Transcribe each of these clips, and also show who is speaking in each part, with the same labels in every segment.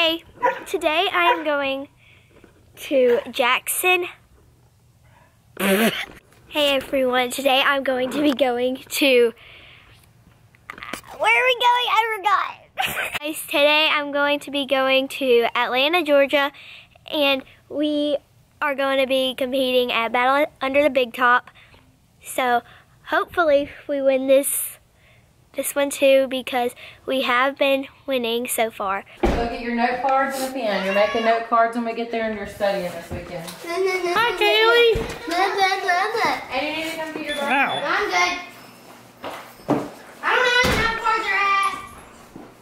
Speaker 1: Hey, today I am going to Jackson. Hey everyone, today I'm going to be going to, where are we going? I forgot. Guys, today I'm going to be going to Atlanta, Georgia, and we are going to be competing at Battle Under the Big Top. So hopefully we win this one too, because we have been winning so far.
Speaker 2: Go get your note cards and a pen. You're making note cards when we get there and you're studying this weekend.
Speaker 1: Hi, Kaylee.
Speaker 2: And you need to come to your room.
Speaker 1: I'm good. I don't know how cards are at.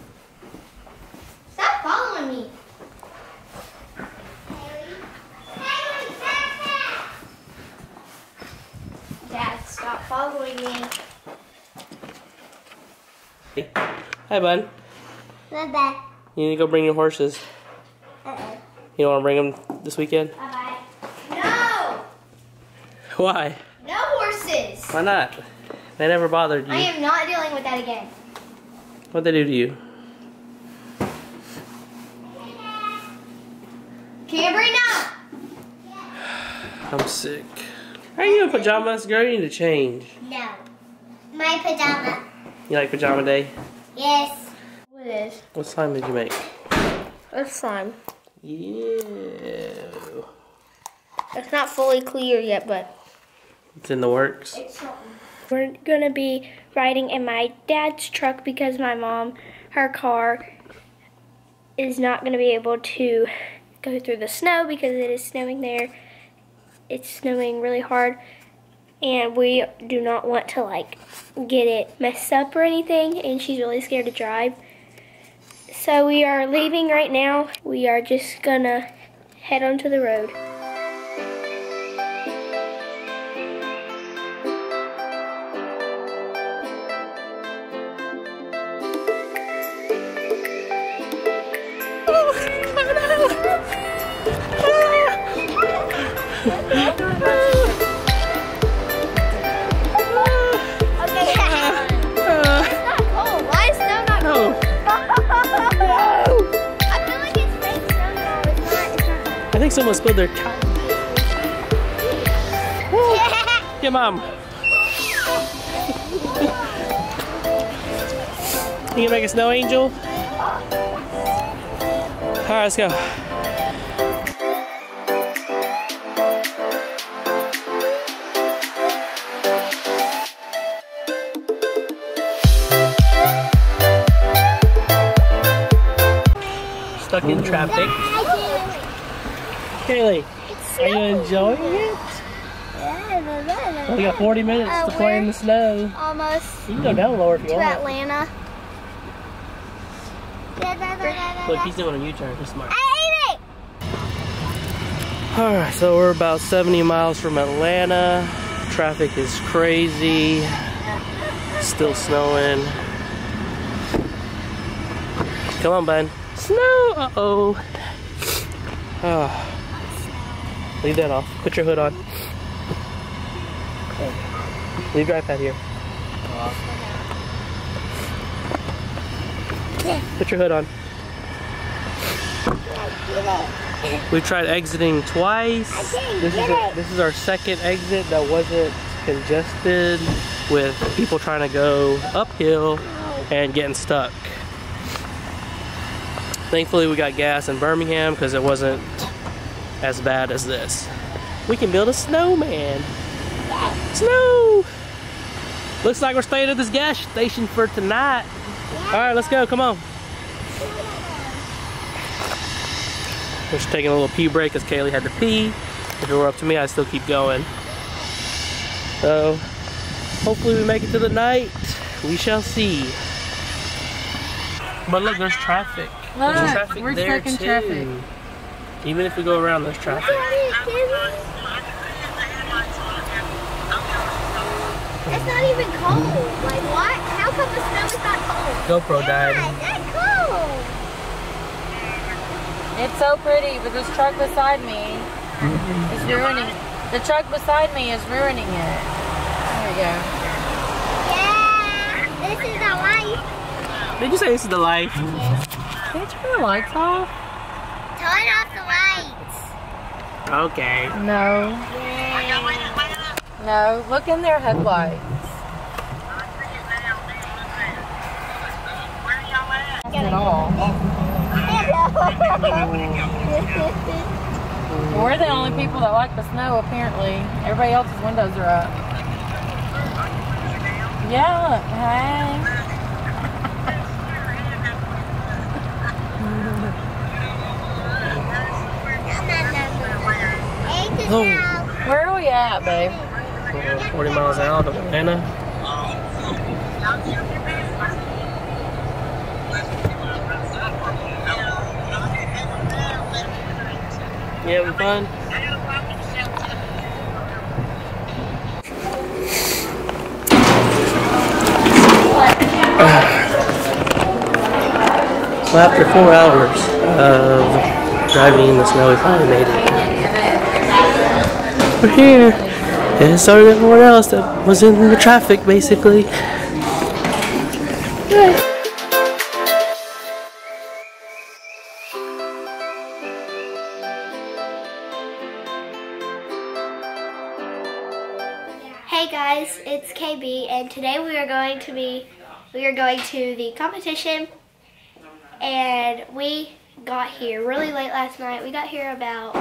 Speaker 1: Stop following me. Dad, stop following me.
Speaker 3: Hi, bud.
Speaker 1: Bye-bye.
Speaker 3: You need to go bring your horses.
Speaker 1: Uh-oh.
Speaker 3: You don't want to bring them this weekend?
Speaker 1: Bye-bye. No!
Speaker 3: Why?
Speaker 1: No horses!
Speaker 3: Why not? They never bothered you.
Speaker 1: I am not dealing with that again.
Speaker 3: What'd they do to you?
Speaker 1: Camry, no!
Speaker 3: I'm sick. Are you in pajamas, girl? You need to change.
Speaker 1: No. My pajama.
Speaker 3: You like pajama day?
Speaker 1: Yes. What is?
Speaker 3: What slime did you make?
Speaker 1: A slime.
Speaker 3: Yeah.
Speaker 1: It's not fully clear yet, but
Speaker 3: It's in the works.
Speaker 1: it's something. We're gonna be riding in my dad's truck because my mom, her car, is not gonna be able to go through the snow because it is snowing there. It's snowing really hard, and we do not want to like get it messed up or anything, and she's really scared to drive. So we are leaving right now. We are just gonna head onto the road.
Speaker 3: I think someone spilled their towel. Yeah, Mom. You gonna make a snow angel? Alright, let's go. Stuck in traffic. Kaylee, are you enjoying it? We got 40 minutes to play in the snow.
Speaker 1: Almost
Speaker 3: You can go down lower if you
Speaker 1: to
Speaker 3: want.
Speaker 1: Atlanta.
Speaker 3: Look, he's doing a U-turn. He's smart. Alright, so we're about 70 miles from Atlanta. Traffic is crazy. Still snowing. Come on, bud. Snow! Uh-oh. Oh. Leave that off. Put your hood on. Leave your iPad here. Put your hood on. We've tried exiting twice. This is our second exit that wasn't congested with people trying to go uphill and getting stuck. Thankfully we got gas in Birmingham because it wasn't as bad as this. We can build a snowman. Snow! Looks like we're staying at this gas station for tonight. Alright, let's go, come on. We're just taking a little pee break because Kaylee had to pee. If it were up to me, I'd still keep going. So, hopefully we make it to the night. We shall see. But look, there's traffic.
Speaker 2: Look,
Speaker 3: there's traffic
Speaker 2: we're
Speaker 3: there
Speaker 2: stuck in
Speaker 3: too.
Speaker 2: traffic.
Speaker 3: Even if we go around, there's traffic.
Speaker 1: It's not even cold. Like what? How come the snow is not cold?
Speaker 3: GoPro died.
Speaker 1: Yeah, it's cold.
Speaker 2: It's so pretty, but this truck beside me is ruining it. The truck beside me is ruining it. There we go.
Speaker 1: Yeah, this is the life.
Speaker 3: Did you say this is the life?
Speaker 1: Yes.
Speaker 2: Can you turn the lights off?
Speaker 1: Turn off the lights.
Speaker 3: Okay.
Speaker 2: No. No, look in their headlights. At all. We're the only people that like the snow, apparently. Everybody else's windows are up. Yeah, look. Hey.
Speaker 3: Oh.
Speaker 2: Where are we at, babe?
Speaker 3: 40 miles out of Atlanta. You having fun? So after 4 hours of driving in the snow, we finally made it. We're here. And so did everyone else that was in the traffic, basically. Yeah.
Speaker 1: Hey guys, it's KB, and today we are going to the competition, and we got here really late last night. We got here about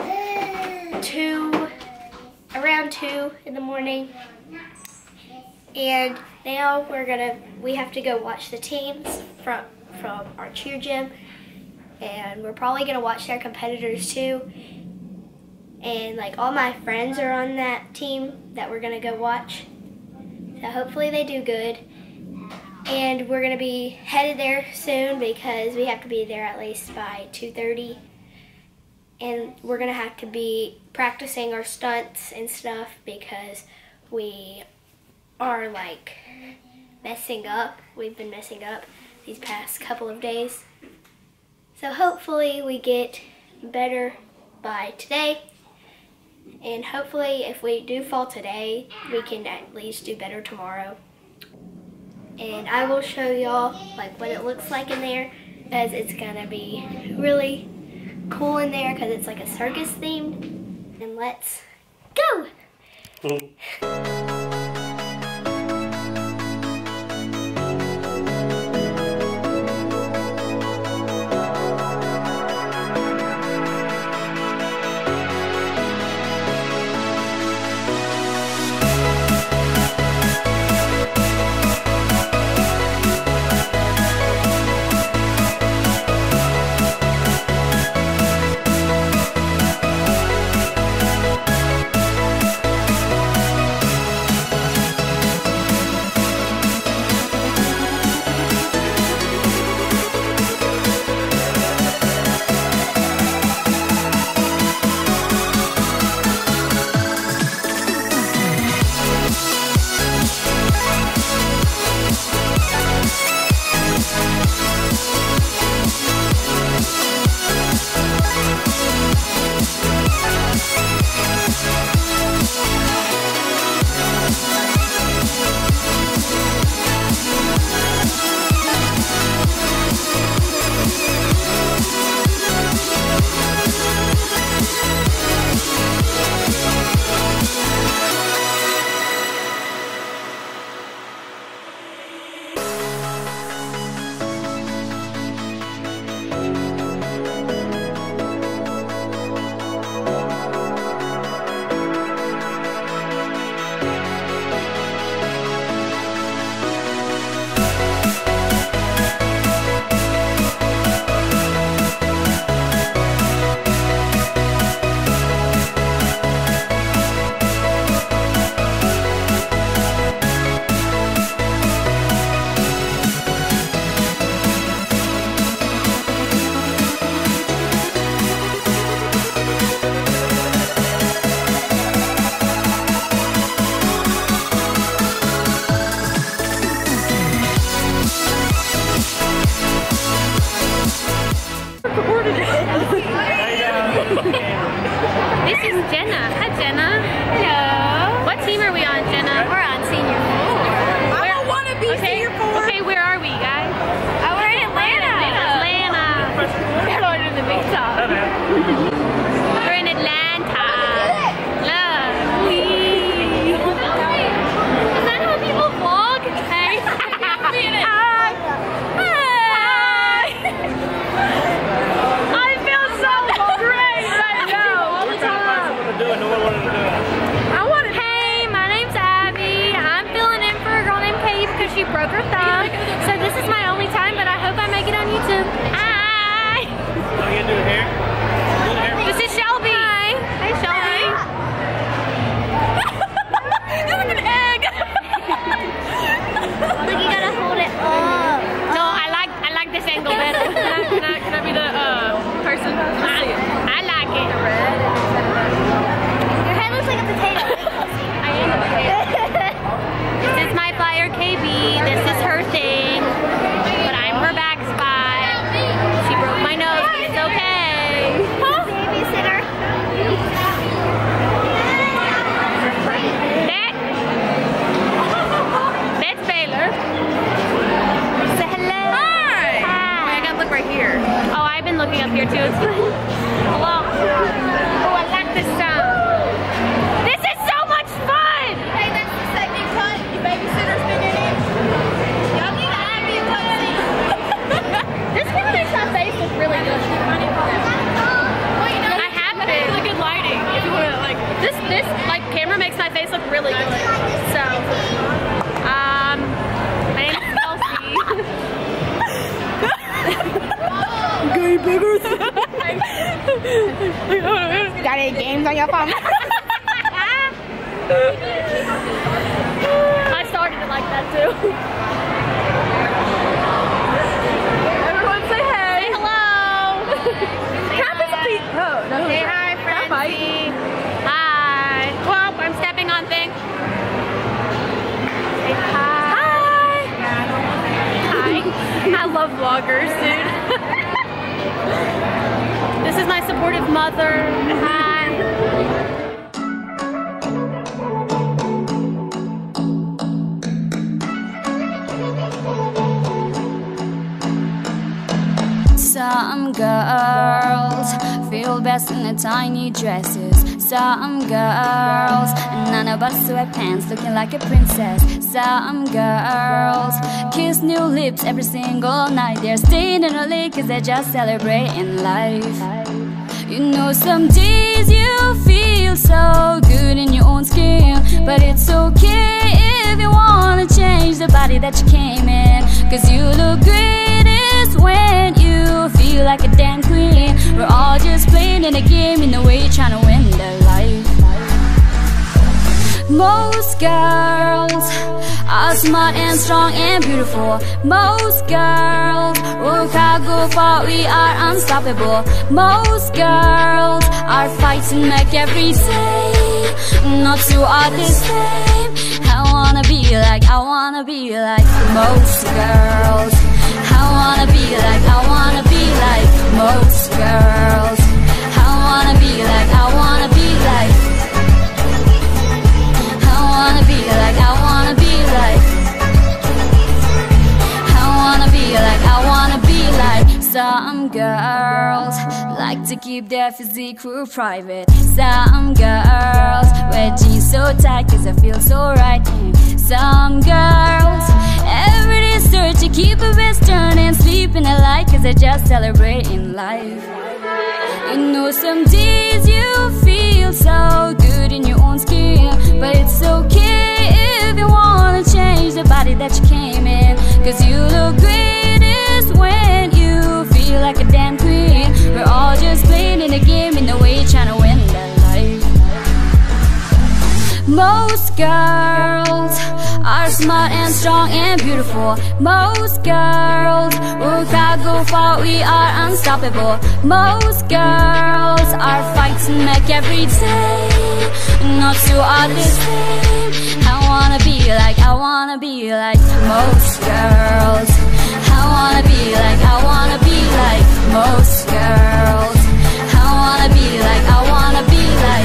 Speaker 1: around 2 in the morning, and now we have to go watch the teams from our cheer gym, and we're probably gonna watch their competitors too. And like all my friends are on that team that we're gonna go watch. So hopefully they do good. And we're gonna be headed there soon because we have to be there at least by 2:30. And we're gonna have to be practicing our stunts and stuff because we are like messing up. We've been messing up these past couple of days. So hopefully we get better by today. And hopefully if we do fall today, we can at least do better tomorrow. And I will show y'all like what it looks like in there, as it's gonna be really cool in there because it's like a circus themed. And let's go!
Speaker 4: This is Jenna. Hi, Jenna. Hello. What team are we on, Jenna? We're on Senior 4. I don't want to be Senior 4. Okay, where are we, guys? We're in Atlanta. Atlanta. vlogging up here too. It's fun. Hello. Oh, I like this sound. This is so much fun!
Speaker 5: Hey, that's the second cut. Your babysitter's been in it. Y'all need to add me a cut scene.
Speaker 4: This one makes my face look really good. I have been.
Speaker 5: Really good lighting. If you want to, like,
Speaker 4: This like camera makes my face look really good. So, my name is Kelsey.
Speaker 5: gay boogers. Got any games on your phone?
Speaker 4: I started it like that too.
Speaker 5: Everyone say hey.
Speaker 4: Say hello.
Speaker 5: No.
Speaker 4: Say hi, Francie. Hi. Well, I'm stepping on things. Say hi. Hi. I love vloggers, dude. This is my supportive mother. Hi.
Speaker 6: Some girls feel best in their tiny dresses. Some girls, none of us sweatpants looking like a princess. Some girls kiss new lips every single night. They're staying in early cause they're just celebrating life. You know some days you feel so good in your own skin, but it's okay if you wanna change the body that you came in. Cause you look greatest when you feel like a damn queen. We're all just playing in a game in a way trying to win their life. Most girls are smart and strong and beautiful. Most girls work hard, go far, we are unstoppable. Most girls are fighting like every day. Not two are the same. I wanna be like most girls. I wanna be like most girls. I wanna be like I wanna be like some girls like to keep their physique real private. Some girls wear jeans so tight cause I feel so right. Some girls every day search to keep a western and sleep in the light cause they're just celebrating life. You know some days you feel so good in your own skin, but it's okay if you wanna change the body that you came in. Cause you look greatest when you feel like a damn queen. We're all just playing in a game in a way trying to win their life. Most girls are smart and strong and beautiful. Most girls work hard, go far, we are unstoppable. Most girls are fighting like every day. Not two are the same. I wanna be like most girls. I wanna be like most girls. I wanna be like I wanna be like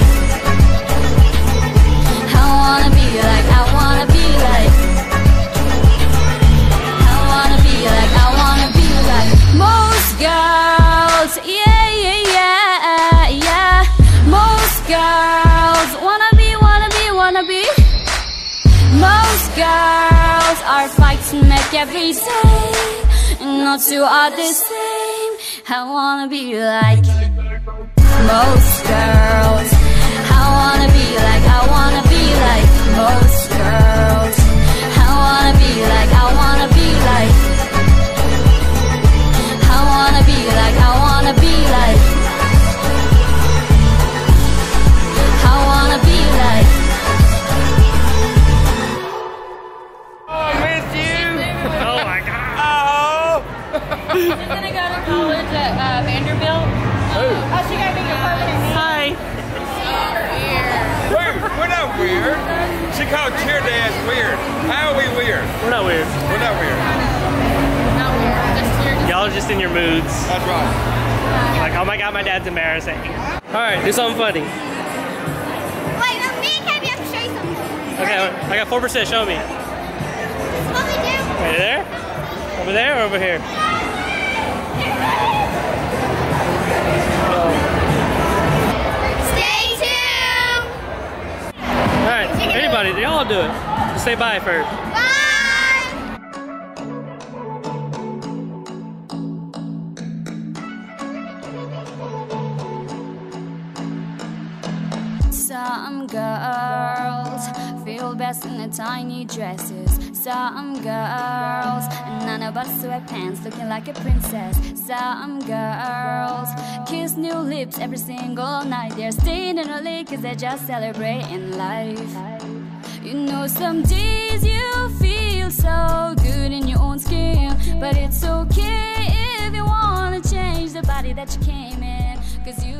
Speaker 6: most girls. Yeah. Most girls wanna be. Most girls are fighting like every day. Not two are the same. I wanna be like most girls. I wanna be like most girls. I wanna be like I wanna be like
Speaker 3: Oh, I missed you! Oh my god! Oh!
Speaker 2: She's gonna go to college at Vanderbilt.
Speaker 5: Oh, she got me your permanent name.
Speaker 3: Hi!
Speaker 7: We're not weird. She called cheer dance weird. How are we weird?
Speaker 3: We're not weird.
Speaker 7: We're not weird.
Speaker 2: Not weird. Just here.
Speaker 3: Y'all are just in your moods.
Speaker 7: That's right.
Speaker 3: Like, oh my god, my dad's embarrassing. Alright, do something funny.
Speaker 5: Wait, no, me and Kevin have to show you something.
Speaker 3: Okay, I got 4%, show me.
Speaker 5: What we do?
Speaker 3: Right there? Over there or over here? Say bye first.
Speaker 6: Some girls feel best in their tiny dresses. Some girls, and none of us wear pants looking like a princess. Some girls kiss new lips every single night. They're staying in early cause they're just celebrating life. You know some days you feel so good in your own skin, but it's okay if you wanna change the body that you came in, cause you